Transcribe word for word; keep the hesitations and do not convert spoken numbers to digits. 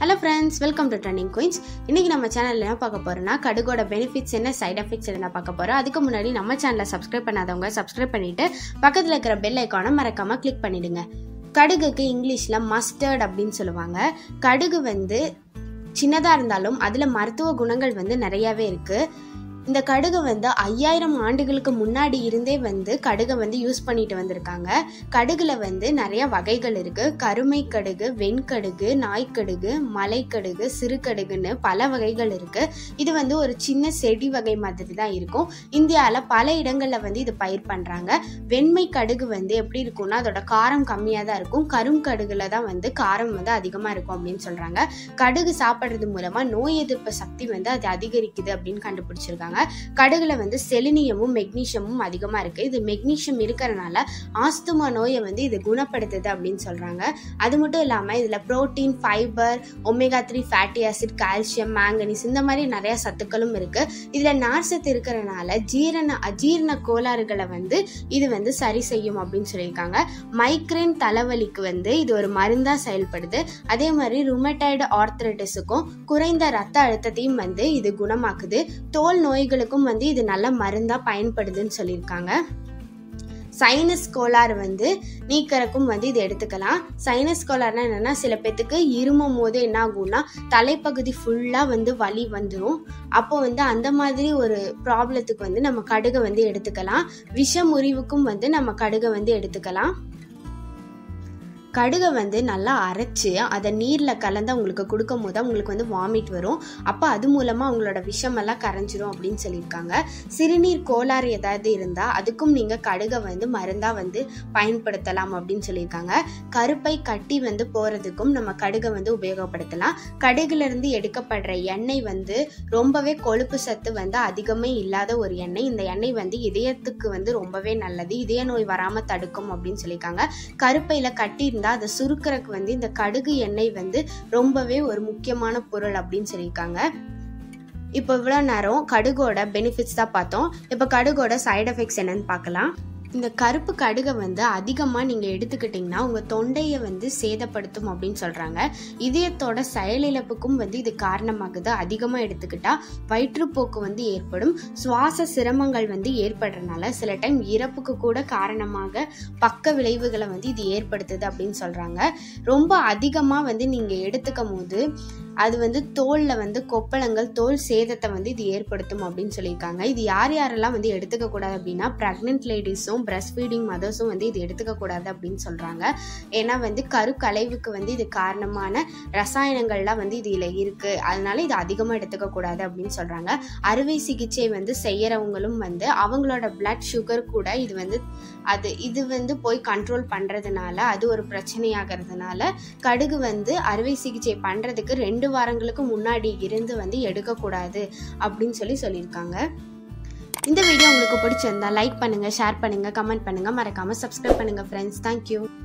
Hello friends, welcome to Trending Queens. இன்னைக்கு நம்ம சேனல்ல என்ன பார்க்க போறோம்னா கடுகோட பெனிஃபிட்ஸ் என்ன சைடு எஃபெக்ட்ஸ் என்ன பார்க்க போறோம். அதுக்கு முன்னாடி நம்ம சேனலை சப்ஸ்கிரைப் பண்ணாதவங்க சப்ஸ்கிரைப் பண்ணிட்டு பக்கத்துல இருக்கிற பெல் ஐகானை மறக்காம கிளிக் பண்ணிடுங்க. கடுகுக்கு இங்கிலீஷ்ல மஸ்டர்ட் அப்படின்னு சொல்லுவாங்க. கடுகு வந்து சின்னதா இருந்தாலும் அதுல மருத்துவ குணங்கள் வந்து நிறையவே இருக்கு. இந்த கடுகு வந்து ஐயாயிரம் ஆண்டுகளுக்கு முன்னாடி இருந்தே வந்து கடுகை வந்து யூஸ் பண்ணிட்டு வந்திருக்காங்க. கடுகுல வந்து நிறைய வகைகள் இருக்கு. கருமை கடுகு, வெண்கடுகு, நாய்க்கடுகு, மலைக்கடுகு, சிறுகடுகுன்னு பல வகைகள் இருக்கு. இது வந்து ஒரு சின்ன செடி வகை மாதிரி தான் இருக்கும். இந்தியாவில் பல இடங்கள்ல வந்து இது பயிர் பண்றாங்க. வெண்மை கடுகு வந்து எப்படி இருக்கும்னா அதோட காரம் கம்மியாக தான் இருக்கும். கருங்கடுகுல தான் வந்து காரம் வந்து அதிகமா இருக்கும் அப்படின்னு சொல்றாங்க. கடுகு சாப்பிட்றது மூலமா நோய் எதிர்ப்பு சக்தி வந்து அது அதிகரிக்குது அப்படின்னு கண்டுபிடிச்சிருக்காங்க. கடுகுல வந்து செலினியமும் மெக்னீசியமும் அதிகமா இருக்கு. இது மெக்னீசியம் இருக்கிறதுனால ஆஸ்துமா நோயை வந்து இது குணப்படுத்துது அப்படின்னு சொல்றாங்க. அது மட்டும் இல்லாம இதுல protein, fibre, omega three fatty acid, calcium, manganese இந்த மாதிரி நிறைய சத்துக்களும் இருக்கு. இதுல நார்சத்து இருக்கிறதுனால ஜீரண அஜீரண கோளாறுகளை வந்து இது வந்து சரி செய்யும் அப்படின்னு சொல்லியிருக்காங்க. மைக்ரேன் தலைவலிக்கு வந்து இது ஒரு மருந்தா செயல்படுது. அதே மாதிரி ருமட்டாய்டு ஆர்த்ரைட்டிஸுக்கும் குறைந்த ரத்த அழுத்தத்தையும் வந்து இது குணமாக்குது. தோல் நோய்களுக்கும் வந்து இது நல்ல மருந்தா பயன்படுதுன்னு சொல்லியிருக்காங்க. சைனஸ் கோளாறு வந்து நீக்கிறக்கும் வந்து இது எடுத்துக்கலாம். சைனஸ் கோளாறுனா என்னன்னா சில பேத்துக்கு இருமும் போது என்ன ஆகும்னா தலைப்பகுதி ஃபுல்லா வந்து வலி வந்துடும். அப்போ வந்து அந்த மாதிரி ஒரு ப்ராப்ளத்துக்கு வந்து நம்ம கடுகை வந்து எடுத்துக்கலாம். விஷ முறிவுக்கும் வந்து நம்ம கடுகை வந்து எடுத்துக்கலாம். கடுகை வந்து நல்லா அரைச்சி அதை நீரில் கலந்து அவங்களுக்கு கொடுக்கும் போது அவங்களுக்கு வந்து வாமிட் வரும். அப்போ அது மூலமாக அவங்களோட விஷமெல்லாம் கரைஞ்சிரும் அப்படின்னு சொல்லியிருக்காங்க. சிறுநீர் கோளாறு ஏதாவது இருந்தால் அதுக்கும் நீங்கள் கடுகை வந்து மருந்தாக வந்து பயன்படுத்தலாம் அப்படின்னு சொல்லியிருக்காங்க. கருப்பை கட்டி வந்து போகிறதுக்கும் நம்ம கடுகை வந்து உபயோகப்படுத்தலாம். கடுகுலேருந்து எடுக்கப்படுற எண்ணெய் வந்து ரொம்பவே கொழுப்பு சத்து வந்து அதிகமே இல்லாத ஒரு எண்ணெய். இந்த எண்ணெய் வந்து இதயத்துக்கு வந்து ரொம்பவே நல்லது. இதய நோய் வராமல் தடுக்கும் அப்படின்னு சொல்லியிருக்காங்க. கருப்பையில் கட்டி அதை சுருக்கிறதுக்கு வந்து இந்த கடுகு எண்ணெய் வந்து ரொம்பவே ஒரு முக்கியமான பொருள் அப்படின்னு சொல்லியிருக்காங்க. இப்போ இவ்வளோ நேரம் கடுகோட பெனிஃபிட்ஸ் தான் பார்த்தோம். இப்போ கடுகோட சைடு எஃபெக்ட்ஸ் என்னன்னு பார்க்கலாம். இந்த கருப்பு கடுகை வந்து அதிகமாக நீங்கள் எடுத்துக்கிட்டிங்கன்னா உங்கள் தொண்டையை வந்து சேதப்படுத்தும் அப்படின்னு சொல்கிறாங்க. இதயத்தோட செயலிழப்புக்கும் வந்து இது காரணமாகுது. அதிகமாக எடுத்துக்கிட்டால் வயிற்றுப்போக்கு வந்து ஏற்படும். சுவாச சிரமங்கள் வந்து ஏற்படுறதுனால சில டைம் இறப்புக்கு கூட காரணமாக பக்க விளைவுகளை வந்து இது ஏற்படுத்துது அப்படின்னு சொல்கிறாங்க. ரொம்ப அதிகமாக வந்து நீங்கள் எடுத்துக்கும் போது அது வந்து தோலில் வந்து கொப்பளங்கள், தோல் சேதத்தை வந்து இது ஏற்படுத்தும் அப்படின்னு சொல்லியிருக்காங்க. இது யார் யாரெல்லாம் வந்து எடுத்துக்கக்கூடாது அப்படின்னா ப்ரெக்னென்ட் லேடிஸும் பிரஸ்ட் ஃபீடிங் மதர்ஸும் வந்து இது எடுத்துக்கக்கூடாது அப்படின்னு சொல்கிறாங்க. ஏன்னா வந்து கருக்கலைவுக்கு வந்து இது காரணமான ரசாயனங்கள்லாம் வந்து இதில் இருக்குது. அதனால இது அதிகமாக எடுத்துக்கக்கூடாது அப்படின்னு சொல்கிறாங்க. அறுவை சிகிச்சை வந்து செய்கிறவங்களும் வந்து அவங்களோட பிளட் சுகர் கூட இது வந்து அது இது வந்து போய் கண்ட்ரோல் பண்ணுறதுனால அது ஒரு பிரச்சனையாகிறதுனால கடுகு வந்து அறுவை சிகிச்சை பண்ணுறதுக்கு ரெண்டு வாரங்களுக்கு முன்னாடி இருந்து வந்து எடுக்கக்கூடாது அப்படின்னு சொல்லி சொல்லியிருக்காங்க. இந்த வீடியோ உங்களுக்கு பிடிச்சிருந்தா லைக் பண்ணுங்க, ஷேர் பண்ணுங்க, கமெண்ட் பண்ணுங்க, மறக்காம சப்ஸ்கிரைப் பண்ணுங்க ஃப்ரெண்ட்ஸ். தேங்க்யூ.